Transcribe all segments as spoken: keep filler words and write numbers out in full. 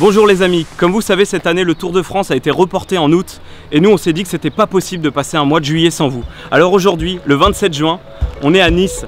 Bonjour les amis, comme vous savez cette année le Tour de France a été reporté en août et nous on s'est dit que c'était pas possible de passer un mois de juillet sans vous. Alors aujourd'hui, le vingt-sept juin, on est à Nice.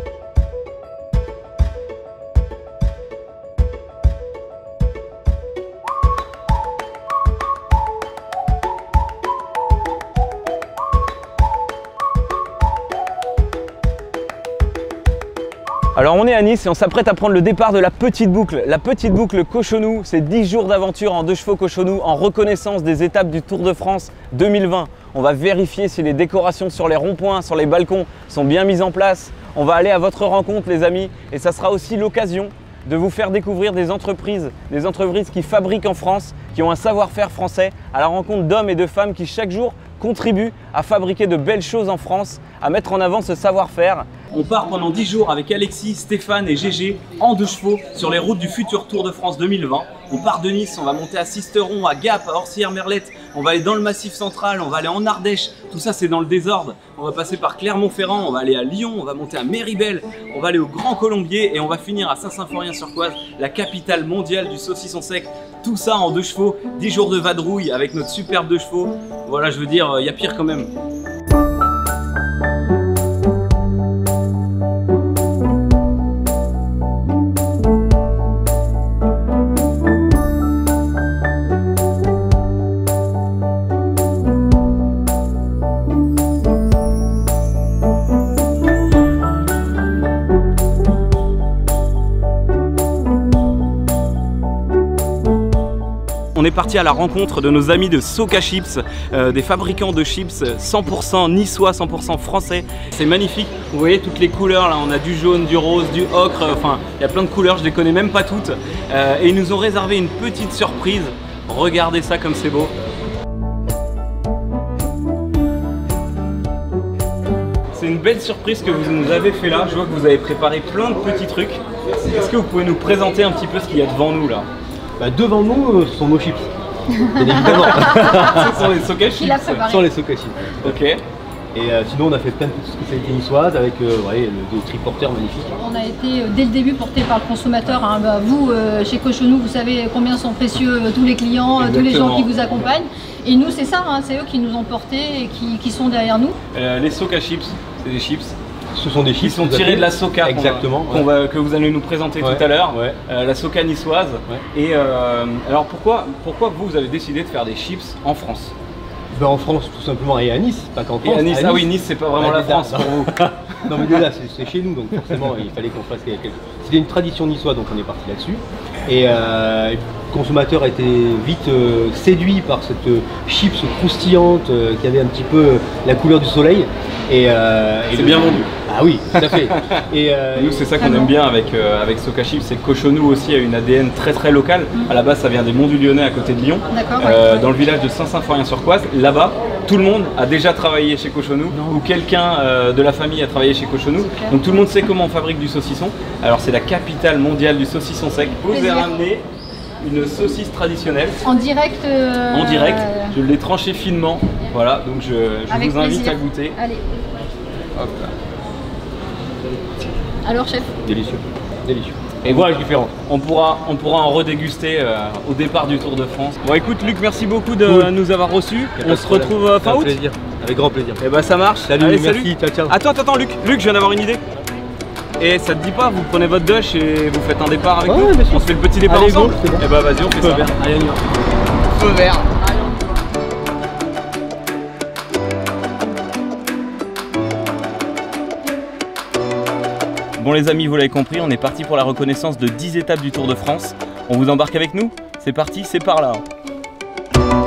Alors on est à Nice et on s'apprête à prendre le départ de la petite boucle. La petite boucle Cochonou, c'est dix jours d'aventure en deux chevaux Cochonou en reconnaissance des étapes du Tour de France deux mille vingt. On va vérifier si les décorations sur les ronds-points, sur les balcons sont bien mises en place. On va aller à votre rencontre les amis et ça sera aussi l'occasion de vous faire découvrir des entreprises, des entreprises qui fabriquent en France, qui ont un savoir-faire français, à la rencontre d'hommes et de femmes qui chaque jour contribuent à fabriquer de belles choses en France, à mettre en avant ce savoir-faire. On part pendant dix jours avec Alexis, Stéphane et Gégé en deux chevaux sur les routes du futur Tour de France deux mille vingt. On part de Nice, on va monter à Sisteron, à Gap, à Orsières-Merlette, on va aller dans le Massif central, on va aller en Ardèche, tout ça c'est dans le désordre. On va passer par Clermont-Ferrand, on va aller à Lyon, on va monter à Méribel, on va aller au Grand Colombier et on va finir à Saint-Symphorien-sur-Coise, la capitale mondiale du saucisson sec. Tout ça en deux chevaux, dix jours de vadrouille avec notre superbe deux chevaux. Voilà, je veux dire, il y a pire quand même. On est parti à la rencontre de nos amis de Soka Chips, euh, des fabricants de chips cent pour cent niçois, cent pour cent français. C'est magnifique, vous voyez toutes les couleurs là, on a du jaune, du rose, du ocre, enfin il y a plein de couleurs, je les connais même pas toutes. Euh, et ils nous ont réservé une petite surprise, regardez ça comme c'est beau. C'est une belle surprise que vous nous avez fait là, je vois que vous avez préparé plein de petits trucs. Est-ce que vous pouvez nous présenter un petit peu ce qu'il y a devant nous là? Bah, devant nous, ce sont nos chips. Bien évidemment. Ce sont les Soka Chips. Ce sont les Soka Chips. Ok. Et euh, sinon, on a fait plein de petites spécialités niçoises avec euh, ouais, le, le triporteur magnifique. On a été euh, dès le début porté par le consommateur. Hein. Bah, vous, euh, chez Cochonou, vous savez combien sont précieux euh, tous les clients, euh, tous les gens qui vous accompagnent. Et nous, c'est ça, hein, c'est eux qui nous ont portés et qui, qui sont derrière nous. Euh, les Soka Chips, c'est des chips. Ce sont des chips qui sont tirés de la Soka, exactement, qu'on va, ouais. que vous allez nous présenter ouais. tout à l'heure, ouais. euh, la Soka niçoise. Ouais. Et euh, alors pourquoi, pourquoi vous, vous avez décidé de faire des chips en France? Ben en France tout simplement et à Nice, pas qu'en France. Et à Nice, à Nice. Ah oui, Nice c'est pas vraiment bah, la France pour vous. Non mais déjà c'est chez nous donc forcément il fallait qu'on fasse quelque chose. C'était une tradition niçoise donc on est parti là-dessus. Et euh, le consommateur a été vite euh, séduit par cette euh, chips croustillante euh, qui avait un petit peu euh, la couleur du soleil. Et, euh, et c'est bien vendu. Ah oui, tout à fait. Et euh, nous c'est ça qu'on aime bien avec, euh, avec Soka Chips, c'est que Cochonou aussi a une A D N très très locale. Mmh. À la base ça vient des Monts du Lyonnais à côté de Lyon, euh, ouais. dans le village de Saint-Symphorien-sur-Coise. Là-bas, tout le monde a déjà travaillé chez Cochonou ou quelqu'un euh, de la famille a travaillé chez Cochonou. Donc tout le monde sait comment on fabrique du saucisson. Alors c'est la capitale mondiale du saucisson sec. Je vous ai ramené une saucisse traditionnelle. En direct euh... En direct, je l'ai tranché finement. Voilà, donc je, je vous invite plaisir. à goûter. Allez. Hop là. Alors chef? Délicieux, délicieux. Et voilà, différent. On pourra, on pourra en redéguster euh, au départ du Tour de France. Bon écoute Luc, merci beaucoup de cool. nous avoir reçus. On se retrouve euh, fin août. Plaisir. Avec grand plaisir. Et bah ça marche. Salut, Allez, merci, salut. ciao ciao. Attends, attends, Luc, Luc, je viens d'avoir une idée. Et ça te dit pas, vous prenez votre douche et vous faites un départ avec ouais, nous? On se fait le petit départ Allez, ensemble? Bon, bon. Et bah vas-y, on fait Feu ça. Vert. Allez, on y va. Feu vert. Bon les amis, vous l'avez compris, on est parti pour la reconnaissance de dix étapes du Tour de France. On vous embarque avec nous? C'est parti, c'est par là.